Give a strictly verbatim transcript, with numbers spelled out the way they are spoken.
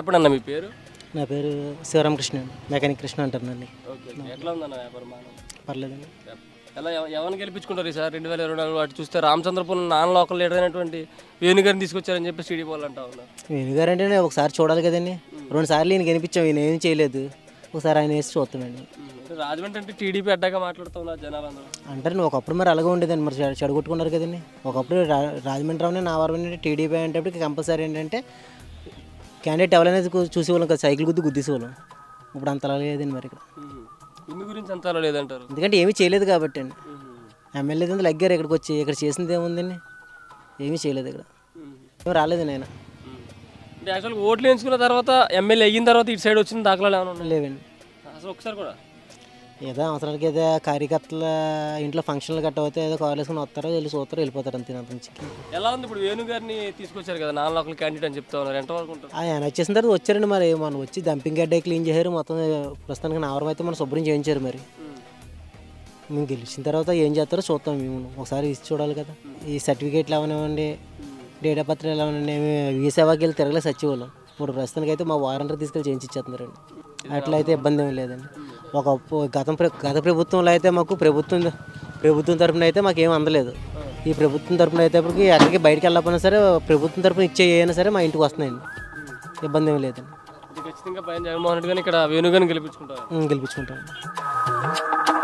చెప్పండి అన్న మీ పేరు? నా పేరు శివరామకృష్ణ, మెకానిక్ కృష్ణ అంటారు నన్ను. ఓకే, ఎట్లా ఉందన్న వ్యాపారం? పర్లేదండి. ఎలా ఎవ- ఎవరిని గెలిపించుకుంటారు ఈసారి రెండు వేల ఇరవై నాలుగు? అటు చూస్తే రామచంద్రపురం నాన్ లోకల్ లీడర్ అయినటువంటి వేణుగారిని తీసుకొచ్చారని చెప్పి టీడీపీ వాళ్ళు అంటా ఉన్నారు. వేణుగారు అంటే ఒకసారి చూడాలి కదండి. రెండు సార్లు ఈయన కనిపించాం, ఈయన ఏం చేయలేదు. ఒకసారి ఆయన వేసి చూస్తామండి. అంటే రాజమండ్రి అంటే టీడీపీ అడ్డాగా మాట్లాడుతున్నారు జనాలు అందరూ. అంటారు ఒకప్పుడు మరి అలాగే ఉండేదండి, మరి చెడ- చెడగొట్టుకున్నారు కదండి. ఒకప్పుడు రా రాజమండ్రి రావునే నా వరం ఏంటంటే టీడీపీ అంటే కంపల్సరీ ఏంటంటే క్యాండిడేట్ ఎవరైనా చూసేవాళ్ళం కదా, సైకిల్ గుద్ది గుద్దేసేవాళ్ళం. ఇప్పుడు అంత అలాగే లేదండి మరి ఇక్కడ. ఇందు గురించి అంతా లేదంటారు. ఎందుకంటే ఏమీ చేయలేదు కాబట్టి అండి. ఎమ్మెల్యే కింద లగ్గారు ఇక్కడికి వచ్చి, ఇక్కడ చేసింది ఏముందండి? ఏమీ చేయలేదు ఇక్కడ, ఏమి రాలేదండి ఆయన. అంటే యాక్చువల్గా ఓట్లు వేయించుకున్న తర్వాత ఎమ్మెల్యే అయిన తర్వాత ఇటు సైడ్ వచ్చిన దాఖలాలు ఏమైనా ఉన్నాయి? లేవండి. అసలు ఒకసారి కూడా ఏదో అవసరానికి ఏదో కార్యకర్తల ఇంట్లో ఫంక్షన్లు గట్ట అవుతే ఏదో కాల్ వేసుకుని వస్తారో వెళ్ళి చూస్తారో వెళ్ళిపోతారు అంతే. అంత నుంచి ఎలా ఉంది ఇప్పుడు? వేణుగారిని తీసుకొచ్చారు కదా నాన్ లోకల్ క్యాండిడేట్ అని చెప్తా ఉన్నారు, ఎంతవరకు ఉంటారు? ఆయన వచ్చేసిన తర్వాత వచ్చారండి. మరి మనం వచ్చి డంపింగ్ గడ్డ క్లీన్ చేశారు మొత్తం. ప్రస్తుతానికి నావరం అయితే మనం శుభ్రం చేయించారు. మరి మేము గెలిచిన తర్వాత ఏం చేస్తారో చూస్తాం. మేము ఒకసారి ఇచ్చి చూడాలి కదా. ఈ సర్టిఫికేట్లు అవనివ్వండి, డేటా పత్రాలు ఎలా ఉండండి, ఈ సేవాకి వెళ్ళి తిరగలే సచివాళ్ళం. ఇప్పుడు ప్రస్తుతానికి అయితే మా వారంటీ తీసుకెళ్ళి చేయించి ఇచ్చేస్తున్నారండి. అట్లా అయితే ఇబ్బంది ఏమి లేదండి. ఒక గతం గత ప్రభుత్వంలో అయితే మాకు ప్రభుత్వం ప్రభుత్వం తరఫున అయితే మాకు ఏం అందలేదు. ఈ ప్రభుత్వం తరఫున అయితే అప్పటికి ఎక్కడికి బయటకు వెళ్ళకపోయినా సరే ప్రభుత్వం తరఫున ఇచ్చే అయినా సరే మా ఇంటికి వస్తున్నాయండి. ఇబ్బంది ఏమి లేదండి. ఖచ్చితంగా పైన జగన్మోహన్ రెడ్డి గారిని ఇక్కడ వేణుగారిని గెలిపించుకుంటారు. గెలిపించుకుంటాం.